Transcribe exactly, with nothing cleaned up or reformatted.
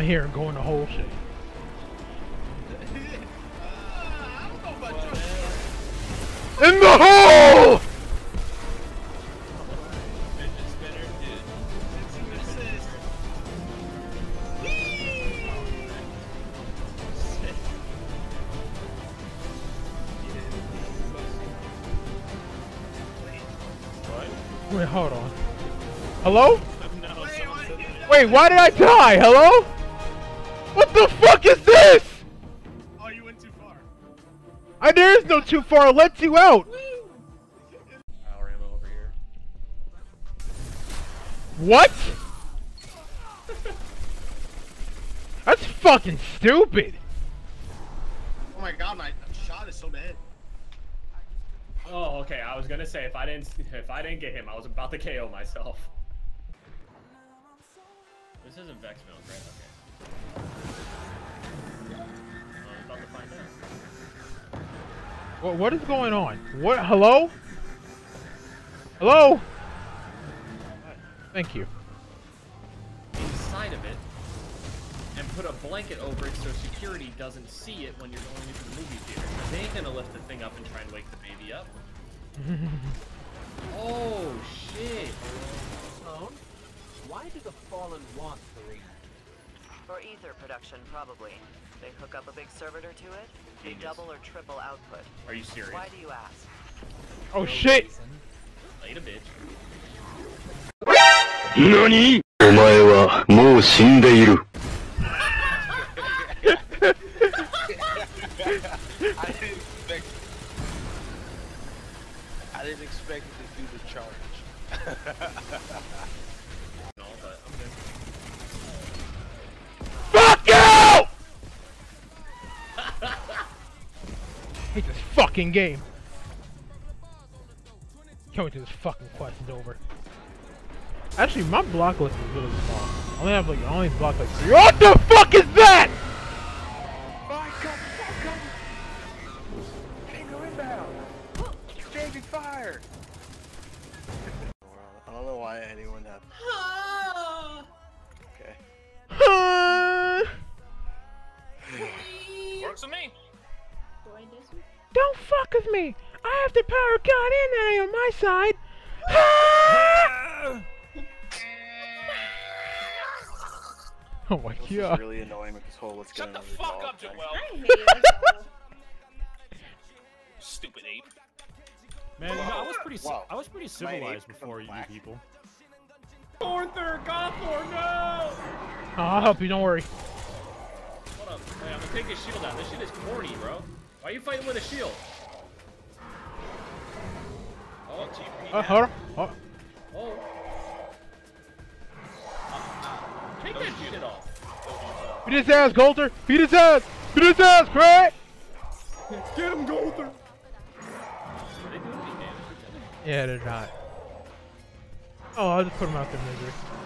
in here and go in the hole shit. In the hole! Wait, hold on. Hello? No, Wait, why did I die? Hello? What the fuck is this? Oh, you went too far. I, there is no too far. It lets you out. Power ammo over here. What? That's fucking stupid. Oh my god, my shot is so bad. Oh, okay. I was gonna say if I didn't if I didn't get him, I was about to K O myself. This isn't Vex Milk, right? Okay. I'm about to find out. What? What is going on? What? Hello? Hello? Thank you. Inside of it, and put a blanket over it so security doesn't see it when you're going into the movie theater. Because they ain't gonna lift the thing up and try and wake the baby up. Oh shit! Sloan, why do the Fallen want the ring? For ether production, probably. They hook up a big servitor to it, they Genius. double or triple output. Are you serious? Why do you ask? Oh shit! Later, bitch. NANI?! お前はもう死んでいる。 I didn't expect I didn't expect it to do the charge. No, but I'm good. Fuck you! I hate this fucking game. Can't wait till this fucking quest is over. Actually, my block list is really small. I only have like, I only block like three. What the fuck is that? Fuck up, fuck up! Tango inbound! Changing fire! I don't know why anyone had. Okay. Works with me. Don't fuck with me. I have the power of God and I on my side. Oh my This is god. really annoying with this whole let's Shut get the another fuck dog up, thing. Joel. I hate it. Stupid ape. Man, you know, I was pretty, ci- Wow. I was pretty My name civilized becomes before you black. people. Arthur, Gothor, no! I'll help you, don't worry. Hold up. Hey, I'm gonna take his shield out. This shit is corny, bro. Why are you fighting with a shield? Oh, T P. Uh, hold on. Oh. Oh. Take that shit off. Beat his ass, Coulter! Beat his ass! Beat his ass, Craig! Get him, Gothor! Are they doing any damage to each other? Yeah, they're not. Oh, I'll just put him out their misery.